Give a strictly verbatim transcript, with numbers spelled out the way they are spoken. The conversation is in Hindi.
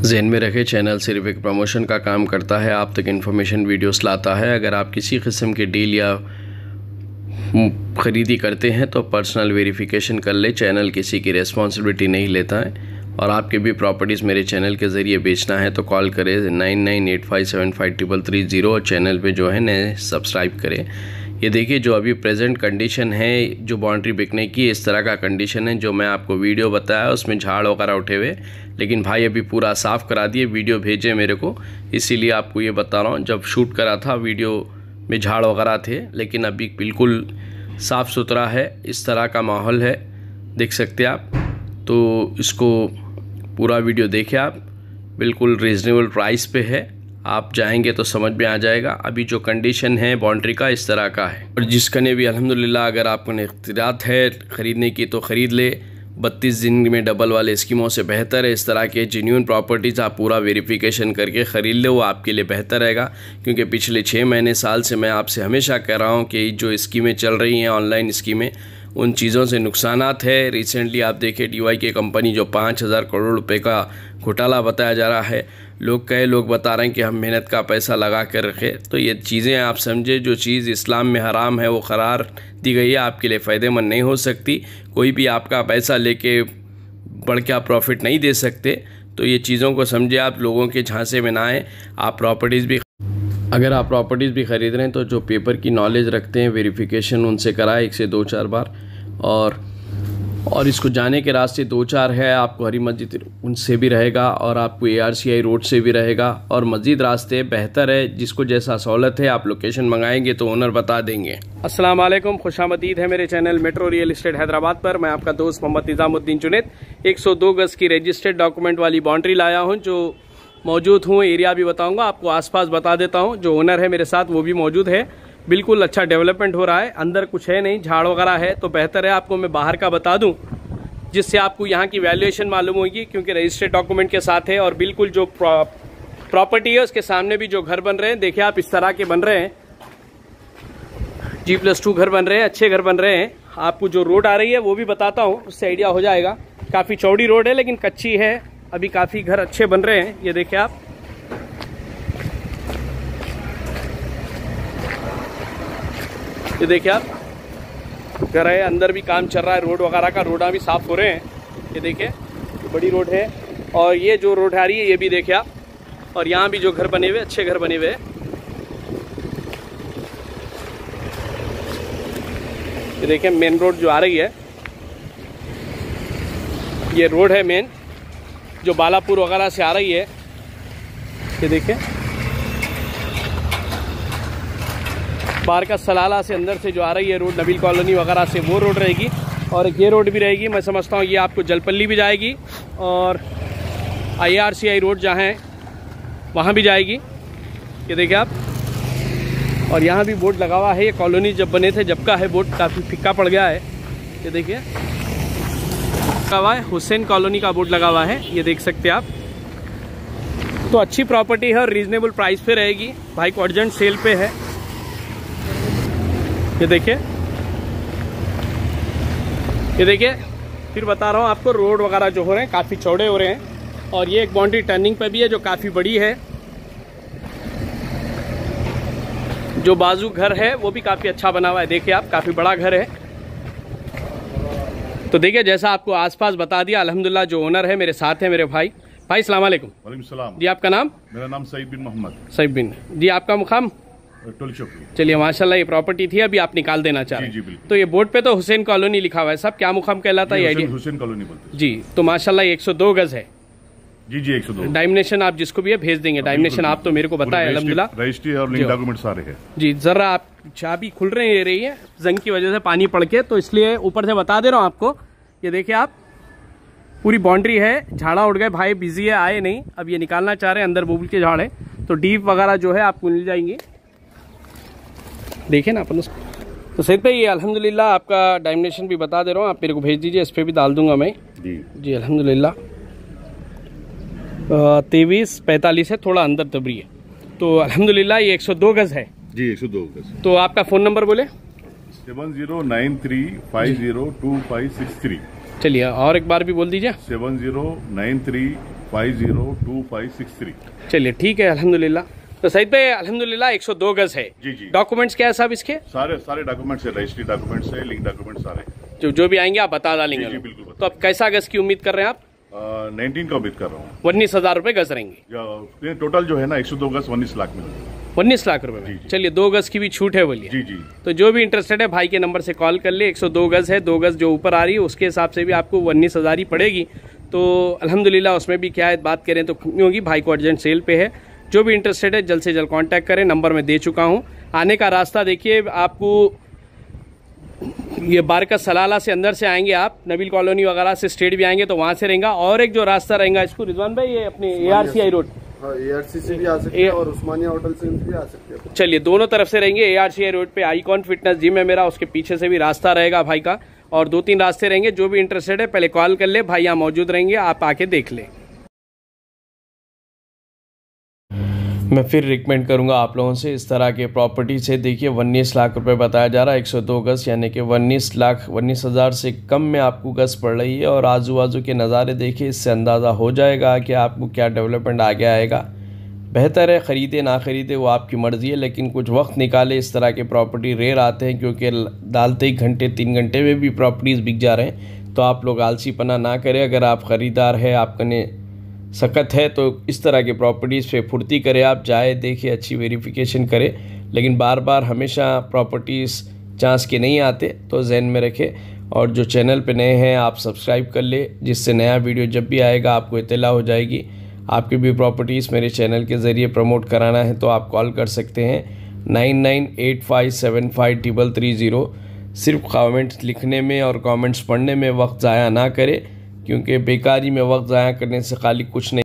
ज़हन में रखें, चैनल सिर्फ एक प्रमोशन का काम करता है, आप तक इन्फॉर्मेशन वीडियोस लाता है। अगर आप किसी किस्म के डील या ख़रीदी करते हैं तो पर्सनल वेरिफिकेशन कर ले। चैनल किसी की रिस्पॉन्सिबिलिटी नहीं लेता है। और आपके भी प्रॉपर्टीज़ मेरे चैनल के ज़रिए बेचना है तो कॉल करें nine nine eight five seven five triple three zero और चैनल पे जो है नए सब्सक्राइब करें। ये देखिए जो अभी प्रेजेंट कंडीशन है, जो बाउंड्री बिकने की इस तरह का कंडीशन है। जो मैं आपको वीडियो बताया उसमें झाड़ वगैरह उठे हुए, लेकिन भाई अभी पूरा साफ़ करा दिए, वीडियो भेजे मेरे को, इसीलिए आपको ये बता रहा हूँ। जब शूट करा था वीडियो में झाड़ वगैरह थे, लेकिन अभी बिल्कुल साफ़ सुथरा है। इस तरह का माहौल है, देख सकते हैं आप। तो इसको पूरा वीडियो देखें आप, बिल्कुल रीज़नेबल प्राइस पे है। आप जाएंगे तो समझ में आ जाएगा। अभी जो कंडीशन है बाउंड्री का इस तरह का है। और जिसका ने भी अल्हम्दुलिल्लाह अगर आपको इख्तियार है ख़रीदने की तो ख़रीद ले। बत्तीस दिन में डबल वाले स्कीमों से बेहतर है। इस तरह के जेन्युइन प्रॉपर्टीज़ आप पूरा वेरिफिकेशन करके ख़रीद ले, वो आपके लिए बेहतर रहेगा। क्योंकि पिछले छः महीने साल से मैं आपसे हमेशा कह रहा हूँ कि जो स्कीमें चल रही हैं ऑनलाइन स्कीमें, उन चीज़ों से नुकसानात है। रिसेंटली आप देखें डी वाई के कंपनी जो पाँच हज़ार करोड़ रुपए का घोटाला बताया जा रहा है। लोग कई लोग बता रहे हैं कि हम मेहनत का पैसा लगा कर रखें। तो ये चीज़ें आप समझे, जो चीज़ इस्लाम में हराम है वो करार दी गई है, आपके लिए फ़ायदेमंद नहीं हो सकती। कोई भी आपका पैसा लेके बढ़ के आप प्रॉफिट नहीं दे सकते। तो ये चीज़ों को समझे, आप लोगों के झांसे में ना आए। आप प्रॉपर्टीज़ भी अगर आप प्रॉपर्टीज़ भी ख़रीद रहे हैं तो जो पेपर की नॉलेज रखते हैं, वेरिफिकेशन उनसे कराएं एक से दो चार बार। और और इसको जाने के रास्ते दो चार है, आपको हरी मस्जिद उनसे भी रहेगा और आपको ए आर सी आई रोड से भी रहेगा। और मस्जिद रास्ते बेहतर है, जिसको जैसा सहूलत है आप लोकेशन मंगाएंगे तो ओनर बता देंगे। अस्सलाम वालेकुम, खुशामदीद है मेरे channel metro real estate Hyderabad पर। मैं आपका दोस्त मोहम्मद निज़ामुद्दीन जुनैद एक सौ दो गज़ की रजिस्टर्ड डॉक्यूमेंट वाली बाउंड्री लाया हूँ, जो मौजूद हूँ। एरिया भी बताऊँगा आपको, आसपास बता देता हूँ। जो ओनर है मेरे साथ वो भी मौजूद है। बिल्कुल अच्छा डेवलपमेंट हो रहा है। अंदर कुछ है नहीं, झाड़ वगैरह है तो बेहतर है। आपको मैं बाहर का बता दूं जिससे आपको यहाँ की वैल्यूएशन मालूम होगी, क्योंकि रजिस्टर्ड डॉक्यूमेंट के साथ है। और बिल्कुल जो प्रॉपर्टी है उसके सामने भी जो घर बन रहे हैं, देखिए आप इस तरह के बन रहे हैं। जी प्लस टू घर बन रहे हैं, अच्छे घर बन रहे हैं। आपको जो रोड आ रही है वो भी बताता हूँ, उससे आइडिया हो जाएगा। काफ़ी चौड़ी रोड है लेकिन कच्ची है। अभी काफ़ी घर अच्छे बन रहे हैं, ये देखिए आप। ये देखिए आप, घर है, अंदर भी काम चल रहा है रोड वगैरह का, रोडा भी साफ हो रहे हैं। ये देखिए बड़ी रोड है। और ये जो रोड आ रही है ये भी देखिए आप। और यहाँ भी जो घर बने हुए, अच्छे घर बने हुए हैं। ये देखिए मेन रोड जो आ रही है, ये रोड है मेन जो बालापुर वगैरह से आ रही है। ये देखिए बाहर का सलाला से अंदर से जो आ रही है रोड, नबील कॉलोनी वगैरह से, वो रोड रहेगी। और ये रोड भी रहेगी, मैं समझता हूँ ये आपको जलपल्ली भी जाएगी और I R C I road जहाँ है वहाँ भी जाएगी। ये देखिए आप। और यहाँ भी बोर्ड लगा हुआ है। ये कॉलोनी जब बने थे जब का है, बोर्ड काफ़ी फिक्का पड़ गया है। ये देखिए लगा हुआ है, हुसैन कॉलोनी का बोर्ड लगा हुआ है, ये देख सकते हैं आप। तो अच्छी प्रॉपर्टी है और रीजनेबल प्राइस पे रहेगी। भाई को अर्जेंट सेल पे है। ये देखिए, ये देखिए फिर बता रहा हूँ आपको, रोड वगैरह जो हो रहे हैं काफ़ी चौड़े हो रहे हैं। और ये एक बाउंड्री टर्निंग पे भी है जो काफ़ी बड़ी है। जो बाजू घर है वो भी काफ़ी अच्छा बना हुआ है, देखिए आप, काफ़ी बड़ा घर है। तो देखिए जैसा आपको आसपास बता दिया, अल्हम्दुलिल्लाह जो ओनर है मेरे साथ है मेरे भाई। भाई अस्सलाम वालेकुम। वालेकुम सलाम। जी आपका नाम? मेरा नाम सईद बिन मोहम्मद। सईद बिन जी, आपका मुकाम? चलिए माशाल्लाह, ये प्रॉपर्टी थी अभी आप निकाल देना चाह रहे हैं। तो ये बोर्ड पे तो हुसैन कॉलोनी लिखा हुआ है, सब क्या मुकाम कहलाता है? हुसैन, हुसैन कॉलोनी बोलते हैं। जी, तो माशाल्लाह एक सौ दो गज है। जी जी एक सौ दो। डायमेंशन आप जिसको भी है भेज देंगे। डायमेंशन आप तो मेरे को बताया अल्हम्दुलिल्लाह। रजिस्ट्री और लिंक डॉक्यूमेंट सारे हैं। जी जरा आप चाबी खुल रही रही है जंग की वजह से पानी पड़ के, तो इसलिए ऊपर से बता दे रहा हूँ आपको। ये देखिए आप, पूरी बाउंड्री है। झाड़ा उड़ गए, भाई बिजी है, आए नहीं, अब ये निकालना चाह रहे हैं। अंदर बबूल के झाड़ है तो डीप वगैरह जो है आपको मिल जाएंगे। देखिए ना अपन उसको। तो सही पे ये अल्हम्दुलिल्लाह आपका डायमेंशन भी बता दे रहा हूँ, आप मेरे को भेज दीजिए, इस पर भी डाल दूंगा मैं। जी जी अल्हम्दुलिल्लाह तेईस पैंतालीस है, थोड़ा अंदर दबरी है। तो अल्हम्दुलिल्लाह ये एक सौ दो गज है। जी एक सौ दो गज। तो आपका फ़ोन नंबर बोले? Seven zero nine three five zero two five six three. चलिए और एक बार भी बोल दीजिए। Seven zero nine three five zero two five six three. चलिए ठीक है, अल्हम्दुलिल्लाह। तो सईद भाई अल्हम्दुलिल्लाह एक सौ दो गज है। जी जी। डॉक्यूमेंट्स क्या है साहब इसके? सारे सारे डॉक्यूमेंट्स है, रजिस्ट्री डॉक्यूमेंट्स है, लिंक डॉक्यूमेंट सारे। जो जो भी आएंगे आप बता डालेंगे। जी, जी, बिल्कुल बता। तो अब कैसा गज की उम्मीद कर रहे हैं आप? नाइनटीन का उम्मीद कर रहा हूँ। उन्नीस हजार रुपए गज रहेंगे। या टोटल जो है ना एक सौ दो गज उन्नीस लाख में। उन्नीस लाख रुपए में। चलिए दो गज की भी छूट है बोलिए। जी जी। तो जो भी इंटरेस्टेड है भाई के नंबर से कॉल कर ले। एक सौ दो गज है, दो गज जो ऊपर आ रही है उसके हिसाब से भी आपको उन्नीस हजार ही पड़ेगी। तो अल्हम्दुलिल्लाह उसमें भी क्या है, बात करें तो क्योंकि भाई को अर्जेंट सेल पे है। जो भी इंटरेस्टेड है जल्द से जल्द कांटेक्ट करें, नंबर मैं दे चुका हूं। आने का रास्ता देखिए, आपको ये बारका सलाला से अंदर से आएंगे आप, नबील कॉलोनी वगैरह से स्ट्रेट भी आएंगे तो वहां से रहेगा। और एक जो रास्ता रहेगा इसको रिजवान भाई, ये अपने A R C I road, A R C से भी आ सकते हैं और उस्मानिया होटल से भी आ सकते हैं। चलिए दोनों तरफ से रहेंगे। A R C I road पे आईकॉन फिटनेस जिम है मेरा, उसके पीछे से भी रास्ता रहेगा भाई का, और दो तीन रास्ते रहेंगे। जो भी इंटरेस्टेड है पहले कॉल कर ले, भाई यहाँ मौजूद रहेंगे, आप आके देख लें। मैं फिर रिकमेंड करूंगा आप लोगों से इस तरह के प्रॉपर्टी से। देखिए उन्नीस लाख रुपए बताया जा रहा है, एक सौ दो गज, यानी कि उन्नीस लाख उन्नीस हज़ार से कम में आपको गज पड़ रही है। और आजू बाजू के नज़ारे देखिए, इससे अंदाज़ा हो जाएगा कि आपको क्या डेवलपमेंट आगे आएगा। बेहतर है ख़रीदे ना ख़रीदे वो आपकी मर्ज़ी है, लेकिन कुछ वक्त निकाले। इस तरह के प्रॉपर्टी रेयर आते हैं, क्योंकि डालते ही घंटे तीन घंटे में भी प्रॉपर्टीज़ बिक जा रहे हैं। तो आप लोग आलसीपना ना करें। अगर आप ख़रीदार है, आपने सकत है, तो इस तरह के प्रॉपर्टीज़ पे फुर्ती करें। आप जाए देखिए, अच्छी वेरिफिकेशन करें, लेकिन बार बार हमेशा प्रॉपर्टीज़ चांस के नहीं आते, तो जहन में रखें। और जो चैनल पे नए हैं आप सब्सक्राइब कर ले, जिससे नया वीडियो जब भी आएगा आपको इत्तला हो जाएगी। आपकी भी प्रॉपर्टीज़ मेरे चैनल के ज़रिए प्रमोट कराना है तो आप कॉल कर सकते हैं nine nine eight five seven five triple three zero. सिर्फ कमेंट्स लिखने में और कमेंट्स पढ़ने में वक्त ज़ाया ना करें, क्योंकि बेकारी में वक्त ज़ाया करने से खाली कुछ नहीं।